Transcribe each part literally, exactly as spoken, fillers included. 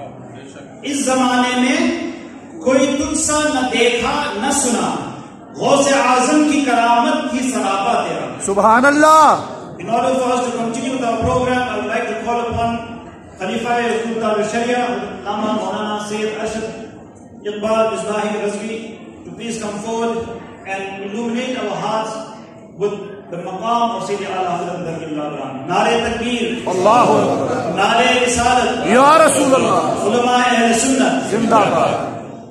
इस जमाने में कोई तुझसा न देखा न सुना, गौसे आजम की करामत की सरापा तेरा। सुभान अल्लाह। In order for us to continue with our program, I would like to call upon Khalifa al-Qurta al-Sharia, Lama Maulana Sayyid Ashad Iqbal Misbahi Razvi, to please come forward and illuminate our hearts with the maqam of Sayyidi Ala Hazrat Dargahullah Quran. Nare Takbir, Allahu Akbar, Nare Risalat, Ya Rasulullah, Ulama Ahl Sunnah, Zindabad.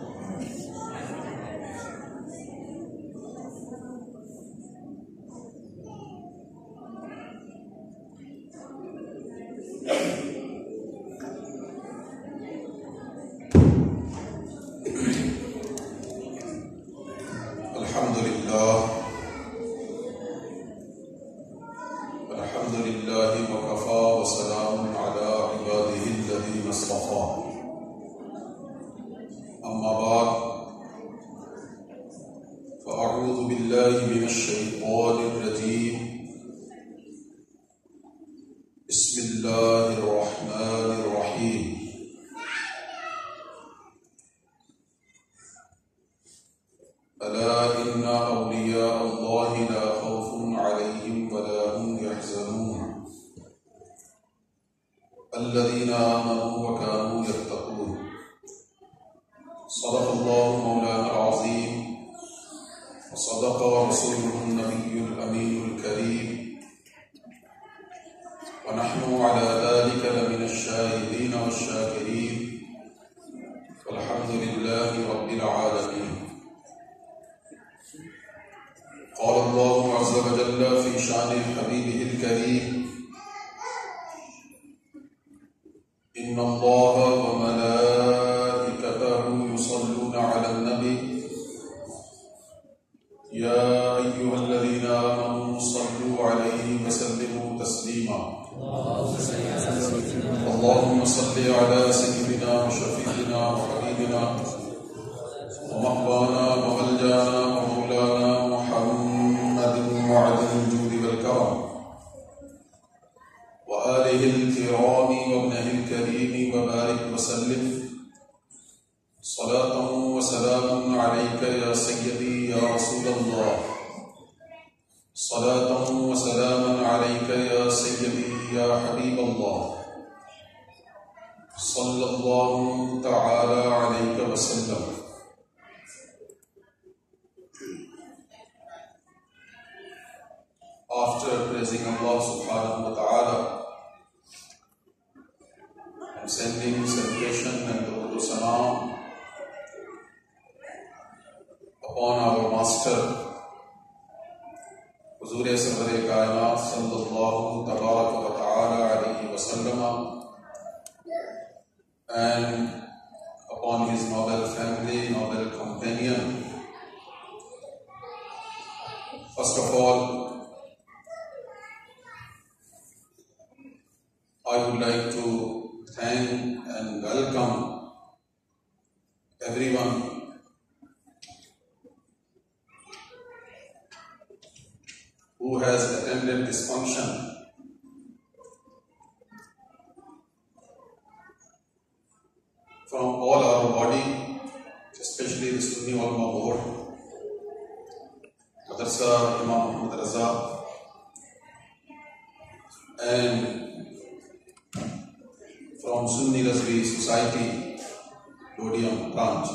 Alhamdulillah, Alhamdulillah wa kafa wa salamun ala ibadihi alladhina istafa. Amma ba'd, fa a'udhu billahi minash shaytanir rajim. Bismillahir rahmanir rahim. ألا إن أولياء الله لا خوف عليهم ولا هم يحزنون الذين آمنوا وكانوا يتقون. صدق الله مولانا العظيم وصدق رسوله النبي الأمين الكريم ونحن على ذلك لمن الشاهدين والشاكرين والحمد لله رب العالمين. قال الله عز وجل في شان حبيبه الكريم إن الله وملائكته يصلون على النبي يا أيها الذين آمنوا صلوا عليه وسلموا تسليما. اللهم صل على سيدنا وشفيعنا وحبيبنا ومقوانا وملجانا ومولانا محمد معدن الجود والكرم وآله الكرام وابنه الكريم وبارك وسلم صلاة وسلام عليك يا سيدي يا رسول الله. صلاة وسلام عليك يا سيدي يا حبيب الله. صلى الله تعالى عليك وسلم. After praising Allah subhanahu wa ta'ala and sending salutation and durood salam upon our master Huzur Sarwar-e Kainat sallallahu tabarak wa ta'ala alayhi wa sallam and upon his noble family, noble companion, first of all I would like to thank and welcome everyone who has attended this function. From all our body, especially the Sunni Ulama Board, Madrasa Imam Muhammad Raza, and from Sunni Razvi Society, Lodium branch.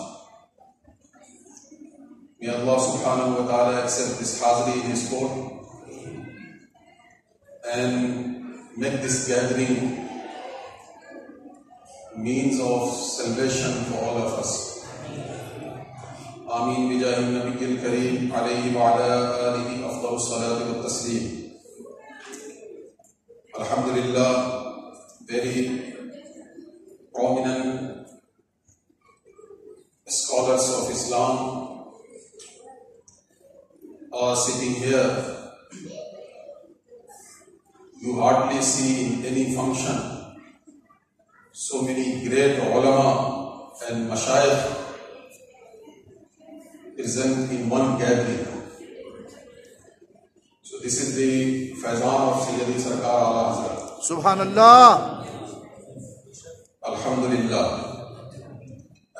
May Allah subhanahu wa ta'ala accept this hazri in His court and make this gathering means of salvation for all of us. Ameen bijahi Nabiyil Kareem alayhi wa ala alihi afdal salati wa taslim. Alhamdulillah, very prominent scholars of Islam are sitting here. You hardly see in any function so many great ulama and mashayikh present in one gathering. So this is the faizan of Sayyidi Sarkar Ala Hazrat. Subhanallah. Alhamdulillah.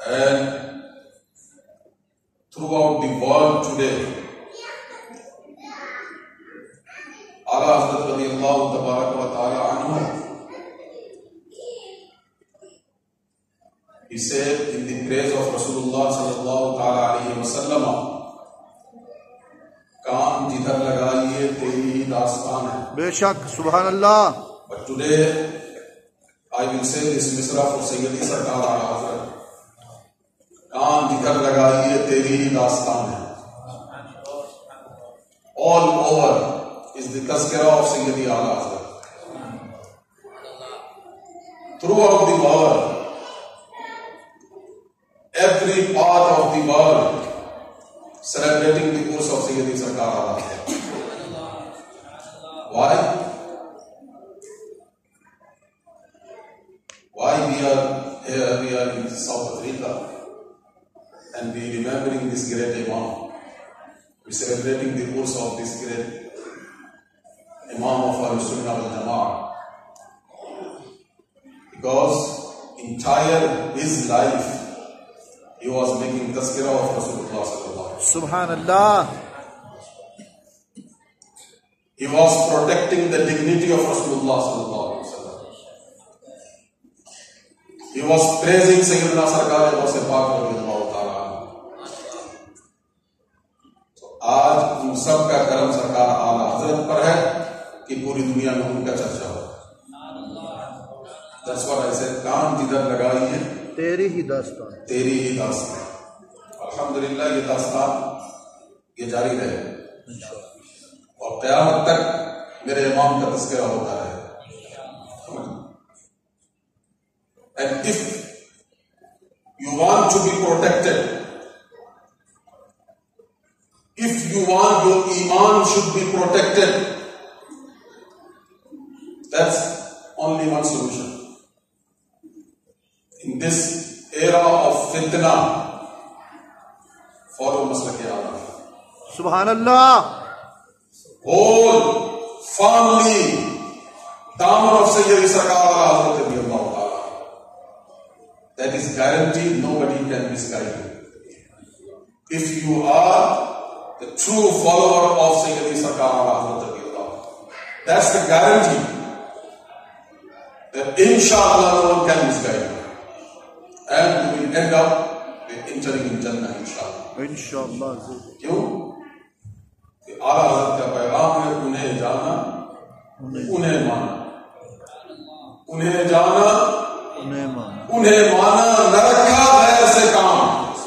And throughout the world today, Ala Hazrat radiyallahu tabaraka wa ta'ala anhu, he said in the praise of Rasulullah sallallahu ta'ala alayhi wa sallam, काम जिधर लगाइए तेरी ही दास्तान है. बेशक, Subhanallah. But today I will say this misra for Sayyidi Sarkar Ala Hazrat. काम जिधर लगाइए तेरी ही दास्तान है. All over is the tazkira of Sayyidi Ala Hazrat. Throughout the world, every part of the world celebrating the course of Sayyidi Sarkar Ala Hazrat. Why? Why we are here, we are in South Africa, and we remembering this great Imam. We celebrating the course of this great Imam of our Sunnah wal Jama'ah. Because entire his life, he was making tazkirah of Rasulullah sallallahu alaihi wasallam. Subhanallah. He was protecting the dignity of Rasulullah sallallahu alaihi wasallam. He was praising Sayyidina Sarkar Ghaus Pak radiyallahu ta'ala. So आज उन सब का करम सरकार आला हजरत पर है कि पूरी दुनिया में उनका चर्चा हो. That's what I said. काम जिधर लगाइए तेरी ही दास्तान, तेरी ही दास्तान. अल्हम्दुलिल्लाह ये दास्तान ये जारी रहे और क़यामत तक मेरे इमाम का तज़किरा होता रहे. And if you want to be protected, if you want your iman should be protected, that's only one solution. In this era of fitna, follow Maslak Ala. Subhanallah. Hold firmly daman of Sayyidi Sarkar Ala Hazrat radiyallahu ta'ala. That is guaranteed, nobody can misguide you. If you are the true follower of Sayyidi Sarkar Ala Hazrat radiyallahu, that's the guarantee that inshallah no one can misguide you. And you will end up entering in Jannah inshallah. Inshallah. क्यों? कि आला हज़रत का पैगाम है उन्हें जाना, उन्हें माना, उन्हें जाना, उन्हें माना, उन्हें माना, न रखा गैर से काम.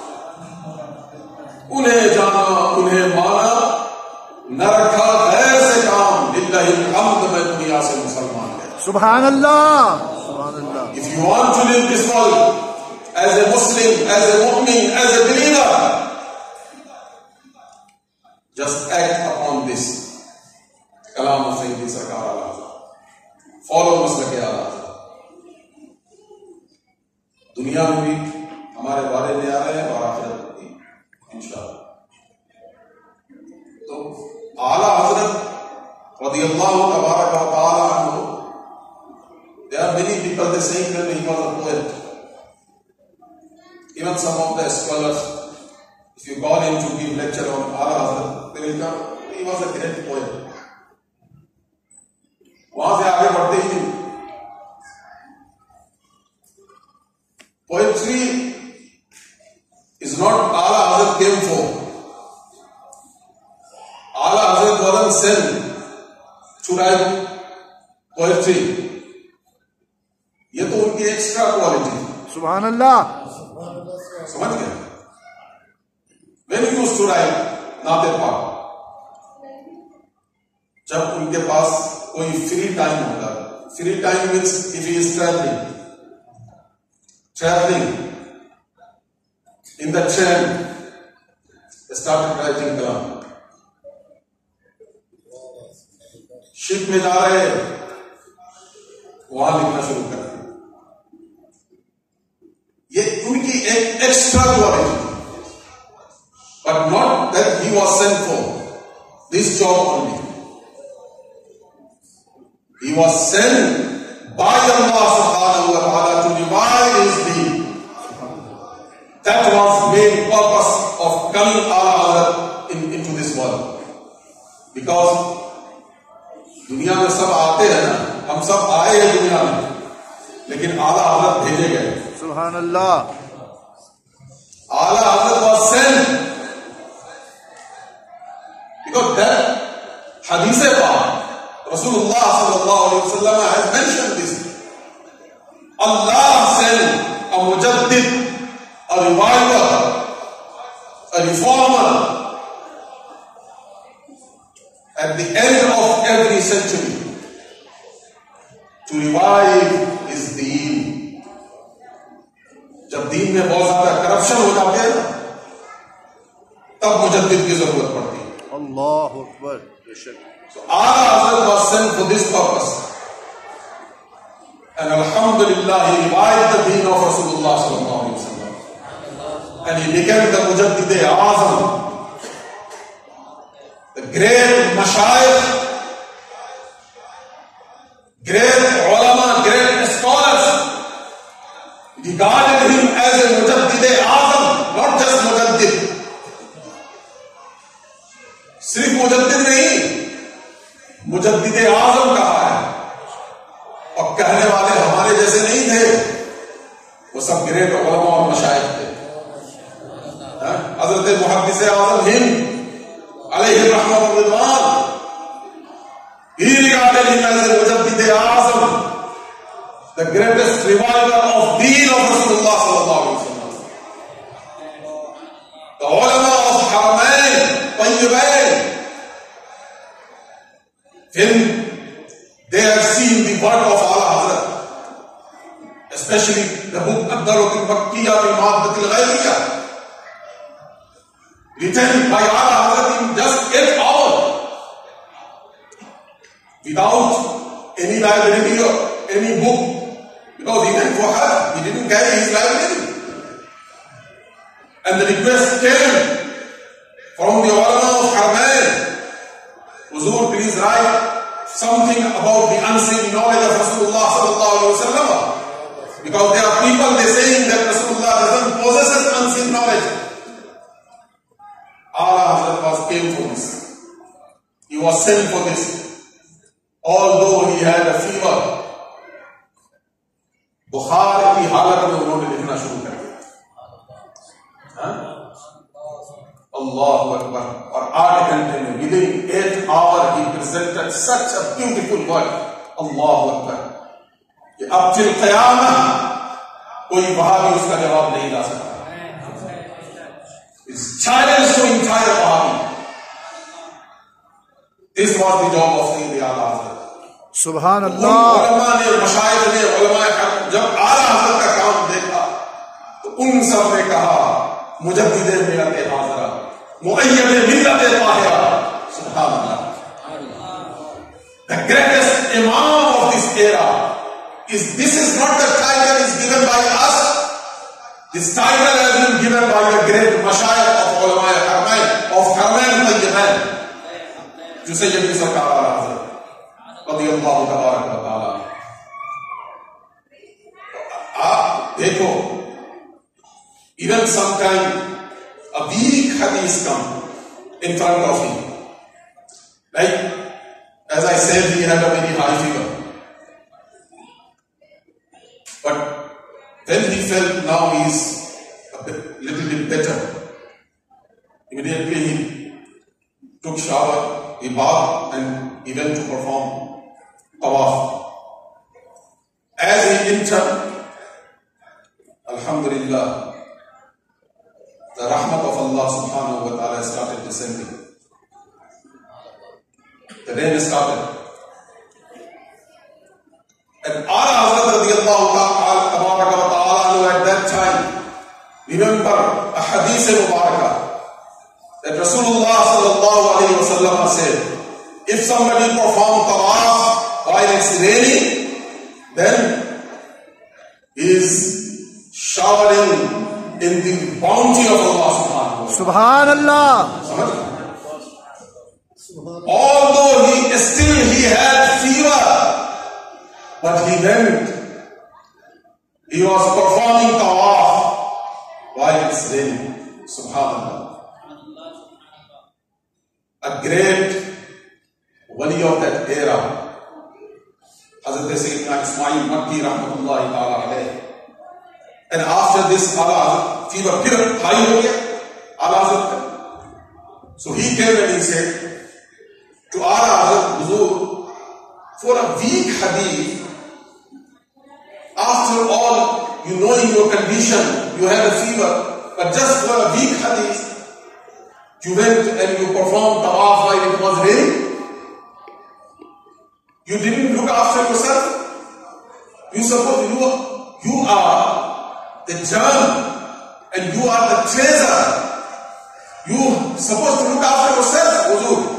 उन्हें जाना, उन्हें माना, न रखा गैर से काम. लिल्लाहिल हम्द, मैं दुनिया से मुसलमान है. Subhanallah. Subhanallah. If you want to live this world as a Muslim, as a mu'min, as a believer, just act upon this kalam of Sayyidi Sarkar Ala Hazrat. Follow Maslak Ala Hazrat. दुनिया में भी हमारे बारे में आ रहे हैं और आखिरत में भी इंशाअल्लाह. तो आला हजरत रदियल्लाहु तबारक व तआला अन्हु, there are many people they saying that he was a poet. Even some of the scholars, if you call him to give lecture on Ala Hazrat, they will come, he was a great poet. वहां से आगे बढ़ते ही नहीं. Poetry is not Ala Hazrat came for. Ala Hazrat wasn't sent to write poetry. ये तो उनकी extra quality. Subhanallah. समझ गए? When he used to write नाते पाक, जब उनके पास कोई फ्री टाइम होता, free time means if he is traveling, traveling in the train, they started writing kalam. Ship में जा रहे वहां लिखना शुरू कर दिया. ये उनकी एक extra quality. But not that he was sent for this job only. He was sent by Allah subhanahu wa ta'ala to revive his deen. Because दुनिया में सब आते हैं ना, हम सब आए हैं दुनिया में, लेकिन आला हजरत भेजे गए. सुभान अल्लाह. आला हजरत was sent. Because that hadith पाक, Rasulullah sallallahu alaihi wasallam has mentioned this. Allah sent a mujaddid, a reviver, a reformer at the end of every century to revive his deen. जब दीन में बहुत ज्यादा करप्शन हो जाते हैं तब मुजद्दिद की जरूरत पड़ती है. अल्लाहु Akbar. So Ala Hazrat was sent for this purpose. And Alhamdulillah, he revived the deen of Rasulullah sallallahu alaihi wasallam. And he became the Mujaddid Azam, the great Mashayikh, great ulama, great scholars regarded him as a Mujaddid Azam, not just Mujaddid. सिर्फ मुजद्दिद नहीं, मुजद्दिद आजम कहा है. और कहने वाले हमारे जैसे नहीं थे, वो सब ग्रेट उलमा और मशाइख थे. हजरत मुहद्दिस आजम हिंद अलैहि रहमत व Ridwan, he regarded him as a Mujaddid Azam, the greatest reviver of deen of Rasulullah sallallahu alaihi wasallam. The ulama of Haramain Tayyibain, when they have seen the work of Ala Hazrat, especially the book Ad-Darut al-Makkiyya bi Maddat al-Ghayriyya, written by Ala Hazrat in just eight hours, without any library or any book, because he went for Hajj, he didn't carry his library. And the request came from the ulama of Haramain, Huzur, please write something about the unseen knowledge of Rasulullah sallallahu alaihi wasallam, because there are people they saying that Rasulullah doesn't possess unseen knowledge. Ala Hazrat was came for this. He was sent for this. Although he had a fever, बुखार की हालत में उन्होंने लिखना शुरू कर दिया. Allahu Akbar. और आठ घंटे में within eight hours he presented such a beautiful word. Allahu Akbar. कि अब till क़यामत कोई वहां भी उसका जवाब नहीं ला सकता. It's challenge to entire Wahhabi. This was the job of Sayyid Ala Hazrat. सुभान अल्लाह. उलमा ने, मशाइख ने, उलमा जब आला हज़रत का काम देखा तो उन सब ने कहा मुजद्दिद मिल्लत हाज़िरा, मुअय्यद मिल्लत ताहिरा. सुभान अल्लाह. The greatest imam of this era is, this is not the title is given by us. This title has been given by the great mashayikh of ulama Haramain, of Haramain Tayyibain, जो सैयद सरकार आला हज़रत रज़ियल्लाहु तबारक व तआला. आप देखो, even sometime a weak hadith come in front of him. Like, as I said, he had a very high fever. But when he felt now he is a bit, little bit better, immediately he took shower, he bathed, and he went to perform tawaf. As he entered, Alhamdulillah, the rahmat of Allah subhanahu wa ta'ala started descending. The rain started. And Ala Hazrat radiallahu ta'ala at that time, remember a hadith mubarakah that Rasulullah sallallahu alayhi wa sallam said, if somebody performs tawaf while it's raining, then he is showering in the bounty of Allah subhanahu wa ta'ala. Subhanallah. Although he still he had fever, but he went, he was performing tawaf while it's raining. Subhanallah. A great wali of that era, Hazrat Sayyidina Ismail Makki Rahmatullahi Ta'ala alayhi. And after this, Ala fever fir high ho gaya, Ala Hazrat. So he came and he said to Ala Hazrat, Huzur, for a weak hadith, after all, you know in your condition, you had a fever, but just for a weak hadith, you went and you performed tawaf while it was raining. You didn't look after yourself. You suppose you are, you are the germ and you are the treasure. You supposed to look after yourself, Huzur.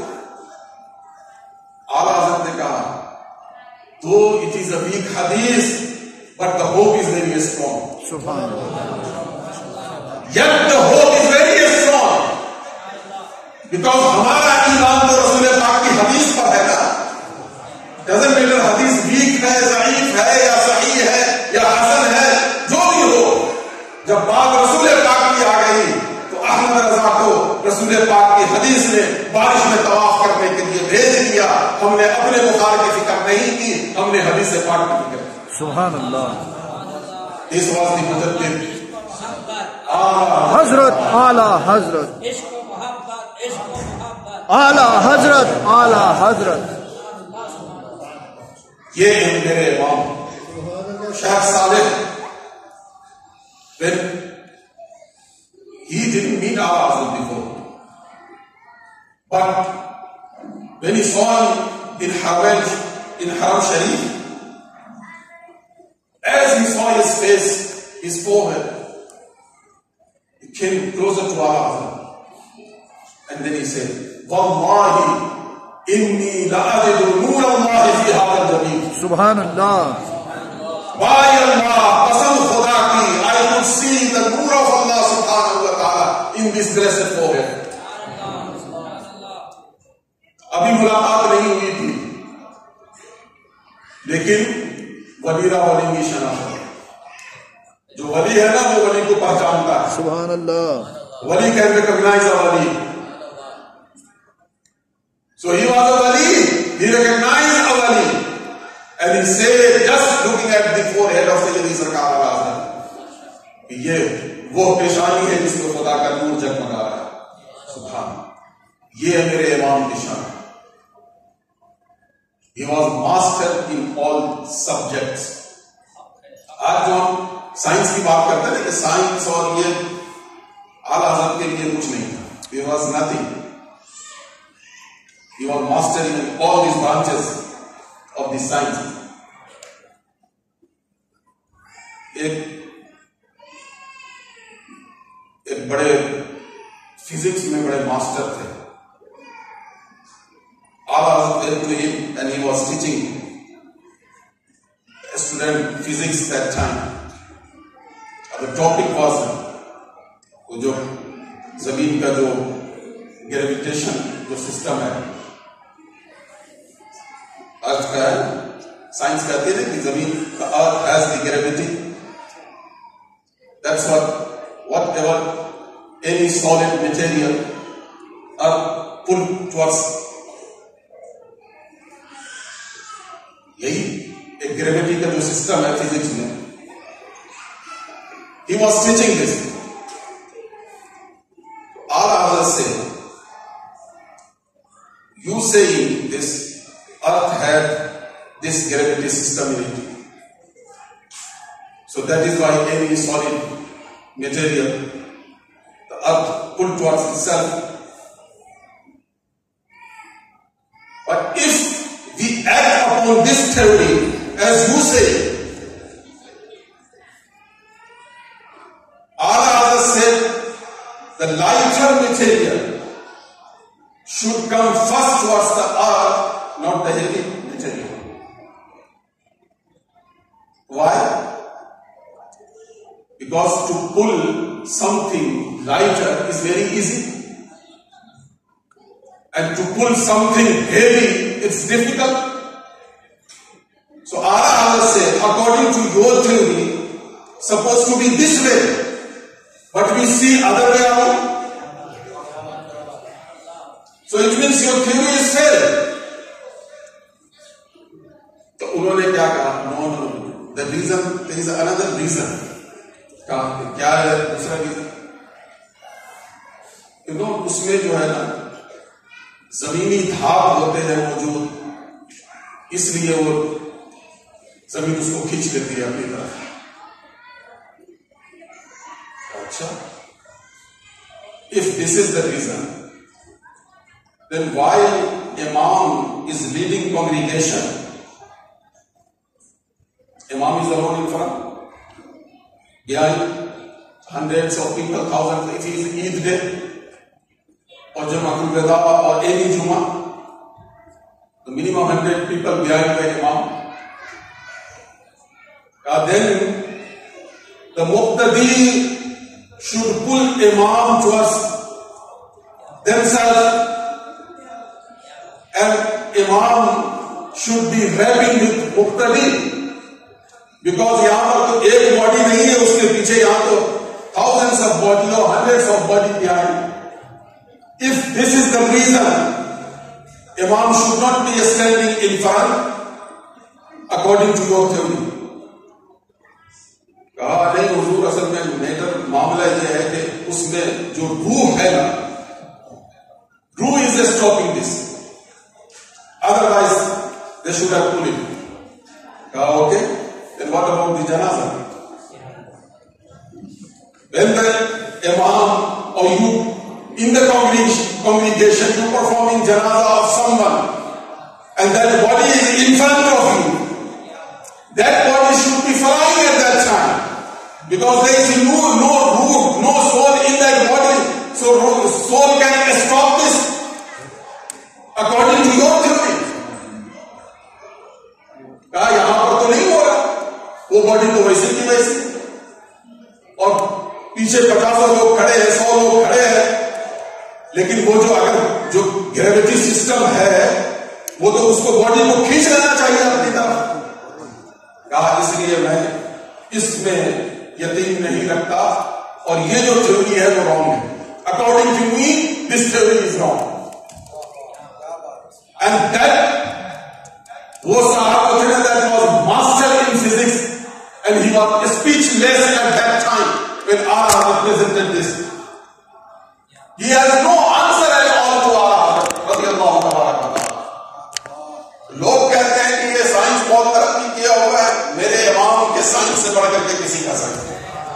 Ala Hazrat ne kaha, though it is a weak hadith, but the hope is very strong. Subhanallah. Yet the hope is very strong. Because हमारा ईमान तो रसूल पाक की हदीस पर है ना. Doesn't matter हदीस वीक है, ज़ईफ है या सही है या हसन है, जो भी हो, जब बात रसूल पाक की आ गई तो अहमद रजा को रसूल पाक की हदीस ने बारिश में तवाफ करने के लिए भेज दिया. हमने अपने बुखार की फिक्र नहीं की, हमने हदीस पाक की फिक्र की. सुभान अल्लाह. This was the mujaddid Hazrat, Ala Hazrat, Ala Hazrat, Ala Hazrat. ये मेरे इमाम Sheikh Saleh, when he didn't meet Ala Hazrat before, but when he saw him in Haram, in Haram Sharif, as he saw his face, his forehead, he came closer to Ala Hazrat, and then he said, Wallahi, inni la'ajidu nur Allah fi hadha al-jameel. Subhanallah. By Allah, qasam khuda ki, I could see the nur of Allah subhanahu wa ta'ala in this blessed forehead. अभी मुलाकात नहीं हुई थी, लेकिन वलीरा वली की शनाख्त, जो वली है ना वो वली को पहचानता है. Subhanallah. Wali can recognize a wali. So he was a wali, he recognized a wali, and he said, just looking at the forehead of Sayyidi Sarkar al-Azhar, ये वो पेशानी है जिसको खुदा का नूर जगमगा रहा है. सुभान, ये है मेरे इमाम की शान. He was master in all subjects. आज जो हम साइंस की बात करते हैं ना कि साइंस और ये आला हज़रत के लिए कुछ नहीं था. There was nothing. He was master in all these branches of the science. एक एक बड़े फिजिक्स में बड़े मास्टर थे. आला हज़रत to him and he was teaching a student physics that time. The topic was वो जो जमीन का जो ग्रेविटेशन जो सिस्टम है, अर्थ का है, साइंस कहते हैं कि जमीन का earth has the gravity. That's what whatever any solid material are pull towards, यही एक ग्रेविटी का जो सिस्टम है फिजिक्स में. He was teaching this. Ala Hazrat said, you saying this earth had this gravity system in it. So that is why any solid material, the earth pulled towards itself. But if we act upon this theory, as you say, Ala Hazrat said, the lighter material should come first towards the earth, not the heavy material. Why? Because to pull something lighter is very easy, and to pull something heavy, it's difficult. So Ala Hazrat said, according to your theory, supposed to be this way, but we see other way around. So it means your theory is failed. उन्होंने क्या कहा, no no the reason, there is another reason. कहा क्या है दूसरा reason? क्योंकि उसमें जो है ना जमीनी धाप होते हैं मौजूद, इसलिए वो जमीन उसको खींच लेती है अपनी तरफ। अच्छा, if this is the reason, then while Imam is leading congregation, Imam is alone in front, behind hundreds of people, thousands, if it is Eid day or Jum'atul Wada or any Juma, the minimum hundred people behind the Imam. Uh, then the Muqtadi should pull Imam towards themselves, and Imam should be rapping with Muqtadi, because यहां पर तो एक body नहीं है उसके पीछे, यहां तो thousands of body or hundreds of body behind. If this is the reason, Imam should not be standing in front according to your theory. कहा नहीं हुजूर, असल में मैटर मामला यह है कि उसमें जो रूह है ना, रूह is stopping this, otherwise they should have pulled it. कहा okay, then what about the janaza? When the imam or you in the congregation, congregation you performing janaza of someone and that body is in front of you, that body should be flying at that time, because there is no no root, no soul in that body, so soul can stop this according to your theory. कहा यहां पर तो नहीं हो रहा, वो body तो वैसे की वैसे, और पीछे पचासों लोग खड़े हैं, सौ लोग खड़े हैं, लेकिन वो जो अगर जो ग्रेविटी सिस्टम है वो तो उसको बॉडी को खींच लेना चाहिए अपनी तरफ। कहा इसलिए मैं इसमें यकीन नहीं रखता, और ये जो थ्योरी है वो रॉन्ग है। According to me this theory is wrong, and that वो साहब को थे that was master in physics, and he was speechless at that time when आला presented this. He has no answer at all to आला रज़ियल्लाहु तआला। लोग कहते हैं कि ये साइंस बहुत तरक्की किया हुआ है, मेरे इमाम के साइंस से बढ़कर के किसी का साइंस।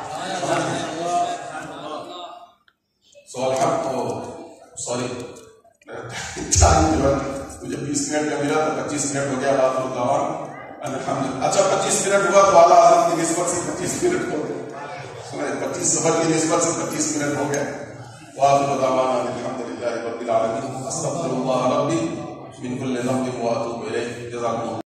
सो अल्हम्दुलिल्लाह, सॉरी टाइम जो है मुझे बीस मिनट का मिला तो पच्चीस मिनट हो गया बात होता और अल्हम्दुलिल्लाह। अच्छा पच्चीस मिनट हुआ तो आला हज़रत की निस्बत से पच्चीस मिनट हो गए, पच्चीस सफर की निस्बत से पच्चीस मिनट हो गए। अल्हम्दुलिल्लाह रब्बिल आलमीन, अस्तगफिरुल्लाह रब्बी मिन कुल्लि ज़ंबिन व अतूबु इलैह। जज़ाकुमुल्लाह।